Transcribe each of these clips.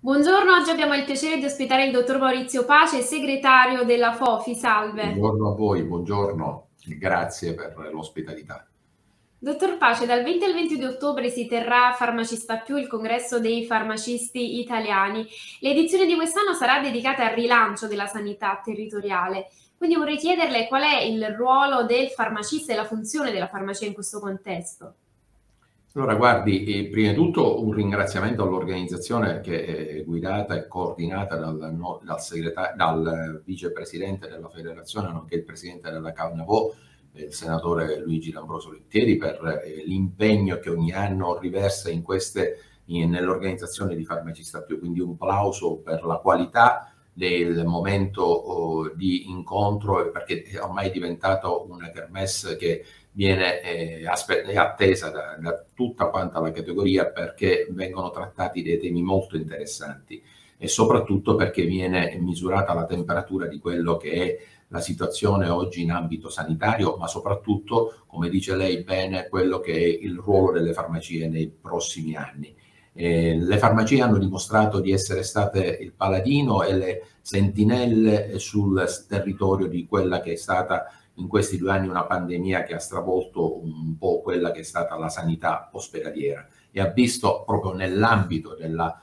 Buongiorno, oggi abbiamo il piacere di ospitare il dottor Maurizio Pace, segretario della FOFI. Salve. Buongiorno a voi, buongiorno, grazie per l'ospitalità. Dottor Pace, dal 20 al 22 ottobre si terrà a Farmacista Più il congresso dei farmacisti italiani. L'edizione di quest'anno sarà dedicata al rilancio della sanità territoriale. Quindi vorrei chiederle qual è il ruolo del farmacista e la funzione della farmacia in questo contesto. Allora, guardi, prima di tutto un ringraziamento all'organizzazione che è guidata e coordinata dal vicepresidente della federazione, nonché il presidente della CAVNAVO, il senatore Luigi D'Ambrosio Lettieri, per l'impegno che ogni anno riversa nell'organizzazione di Farmacista Più. Quindi un plauso per la qualità del momento di incontro, perché ormai è diventato una kermesse che viene attesa da tutta quanta la categoria, perché vengono trattati dei temi molto interessanti e soprattutto perché viene misurata la temperatura di quello che è la situazione oggi in ambito sanitario, ma soprattutto, come dice lei bene, quello che è il ruolo delle farmacie nei prossimi anni. Le farmacie hanno dimostrato di essere state il paladino e le sentinelle sul territorio di quella che è stata in questi 2 anni una pandemia che ha stravolto un po' quella che è stata la sanità ospedaliera e ha visto proprio nell'ambito della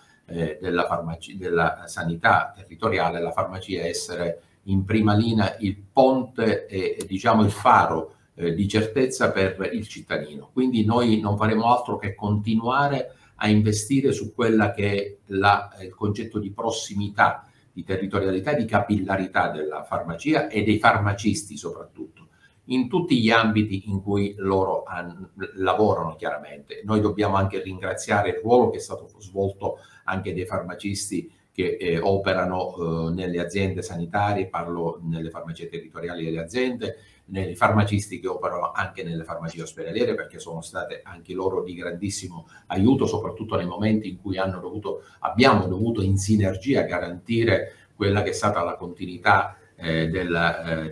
sanità territoriale la farmacia essere in prima linea il ponte e diciamo il faro di certezza per il cittadino. Quindi noi non faremo altro che continuare a investire su quella che è il concetto di prossimità, di territorialità, di capillarità della farmacia e dei farmacisti soprattutto, in tutti gli ambiti in cui loro lavorano chiaramente. Noi dobbiamo anche ringraziare il ruolo che è stato svolto anche dei farmacisti che operano nelle aziende sanitarie, parlo nelle farmacie territoriali delle aziende, nei farmacisti che operano anche nelle farmacie ospedaliere, perché sono state anche loro di grandissimo aiuto, soprattutto nei momenti in cui abbiamo dovuto in sinergia garantire quella che è stata la continuità della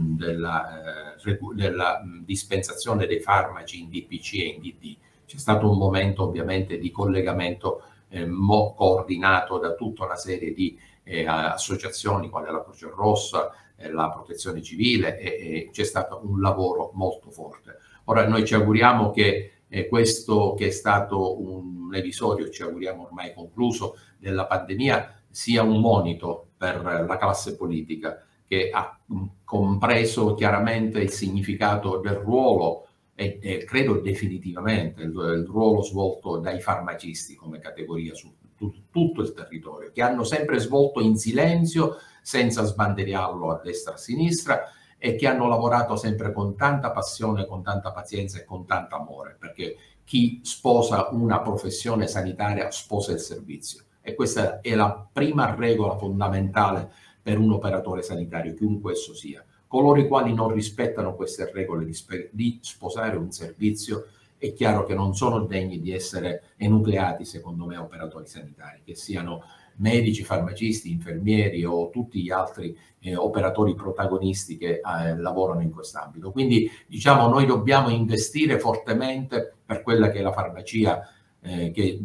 dispensazione dei farmaci in DPC e in DD. C'è stato un momento ovviamente di collegamento coordinato da tutta una serie di associazioni quale la Croce Rossa, la Protezione Civile e c'è stato un lavoro molto forte. Ora noi ci auguriamo che questo che è stato un episodio, ci auguriamo ormai concluso, della pandemia sia un monito per la classe politica che ha compreso chiaramente il significato del ruolo e credo definitivamente il ruolo svolto dai farmacisti come categoria su tutto il territorio, che hanno sempre svolto in silenzio, senza sbandierarlo a destra e a sinistra, e che hanno lavorato sempre con tanta passione, con tanta pazienza e con tanto amore, perché chi sposa una professione sanitaria sposa il servizio. E questa è la prima regola fondamentale per un operatore sanitario, chiunque esso sia. Coloro i quali non rispettano queste regole di sposare un servizio è chiaro che non sono degni di essere enucleati, secondo me, operatori sanitari, che siano medici, farmacisti, infermieri o tutti gli altri operatori protagonisti che lavorano in quest'ambito. Quindi diciamo noi dobbiamo investire fortemente per quella che è la farmacia che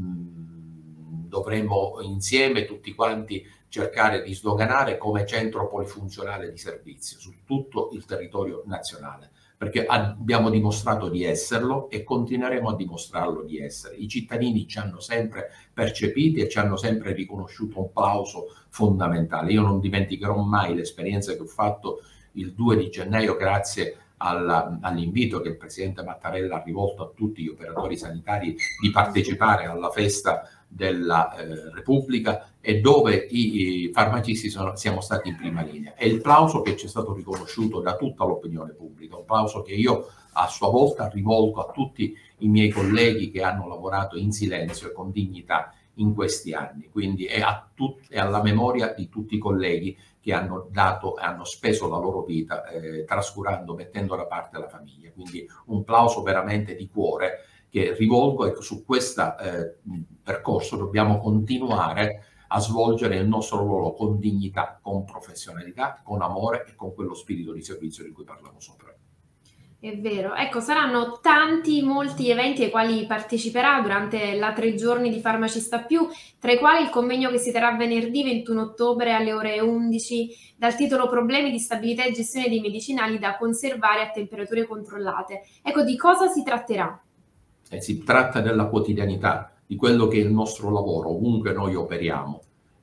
dovremmo insieme tutti quanti cercare di sdoganare come centro polifunzionale di servizio su tutto il territorio nazionale, perché abbiamo dimostrato di esserlo e continueremo a dimostrarlo di essere. I cittadini ci hanno sempre percepiti e ci hanno sempre riconosciuto un plauso fondamentale. Io non dimenticherò mai l'esperienza che ho fatto il 2 di gennaio grazie all'invito che il Presidente Mattarella ha rivolto a tutti gli operatori sanitari di partecipare alla festa della Repubblica e dove i farmacisti siamo stati in prima linea. È il plauso che ci è stato riconosciuto da tutta l'opinione pubblica, un plauso che io a sua volta rivolgo a tutti i miei colleghi che hanno lavorato in silenzio e con dignità in questi anni, quindi è alla memoria di tutti i colleghi che hanno dato e hanno speso la loro vita trascurando, mettendo da parte la famiglia. Quindi un plauso veramente di cuore che rivolgo e su questo percorso dobbiamo continuare a svolgere il nostro ruolo con dignità, con professionalità, con amore e con quello spirito di servizio di cui parlavo sopra. È vero. Ecco, saranno tanti, molti eventi ai quali parteciperà durante la 3 giorni di Farmacista Più, tra i quali il convegno che si terrà venerdì 21 ottobre alle ore 11 dal titolo Problemi di stabilità e gestione dei medicinali da conservare a temperature controllate. Ecco, di cosa si tratterà? Si tratta della quotidianità, di quello che è il nostro lavoro, ovunque noi operiamo,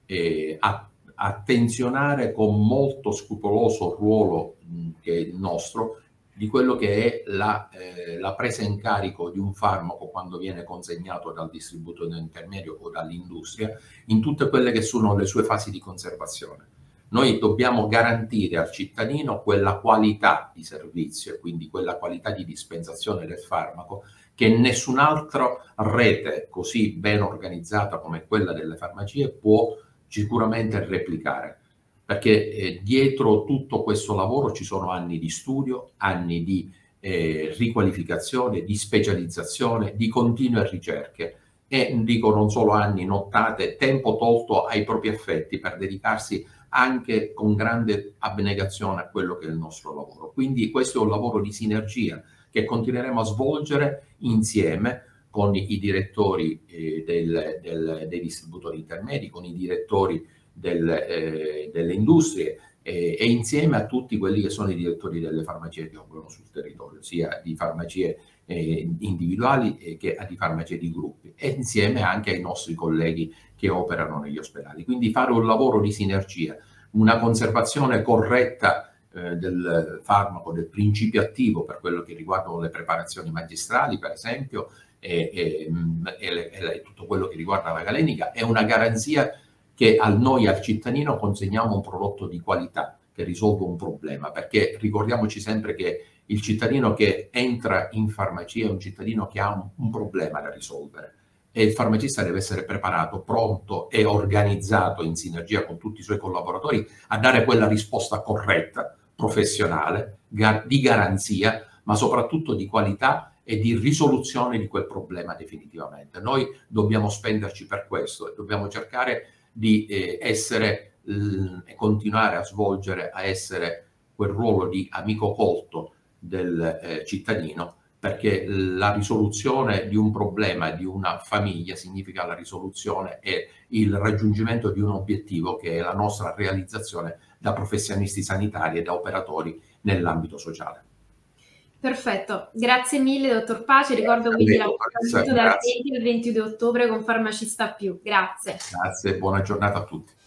attenzionare con molto scrupoloso ruolo che è il nostro, di quello che è la presa in carico di un farmaco quando viene consegnato dal distributore intermedio o dall'industria, in tutte quelle che sono le sue fasi di conservazione. Noi dobbiamo garantire al cittadino quella qualità di servizio e quindi quella qualità di dispensazione del farmaco che nessun'altra rete così ben organizzata come quella delle farmacie può sicuramente replicare, perché dietro tutto questo lavoro ci sono anni di studio, anni di riqualificazione, di specializzazione, di continue ricerche e dico non solo anni, nottate, tempo tolto ai propri effetti per dedicarsi anche con grande abnegazione a quello che è il nostro lavoro. Quindi questo è un lavoro di sinergia che continueremo a svolgere insieme con i direttori dei distributori intermedi, con i direttori delle industrie e insieme a tutti quelli che sono i direttori delle farmacie che operano sul territorio, sia di farmacie individuali che di farmacie di gruppi, e insieme anche ai nostri colleghi che operano negli ospedali. Quindi fare un lavoro di sinergia, una conservazione corretta del farmaco, del principio attivo per quello che riguardano le preparazioni magistrali, per esempio, e tutto quello che riguarda la galenica, è una garanzia che noi al cittadino consegniamo un prodotto di qualità che risolve un problema, perché ricordiamoci sempre che il cittadino che entra in farmacia è un cittadino che ha un problema da risolvere e il farmacista deve essere preparato, pronto e organizzato in sinergia con tutti i suoi collaboratori a dare quella risposta corretta, professionale, di garanzia, ma soprattutto di qualità e di risoluzione di quel problema definitivamente. Noi dobbiamo spenderci per questo e dobbiamo cercare di continuare a svolgere, a essere quel ruolo di amico colto del cittadino, perché la risoluzione di un problema di una famiglia significa la risoluzione e il raggiungimento di un obiettivo che è la nostra realizzazione da professionisti sanitari e da operatori nell'ambito sociale. Perfetto, grazie mille dottor Pace, ricordo quindi l'appuntamento dal 20 al 22 ottobre con Farmacista Più. Grazie. Grazie, buona giornata a tutti.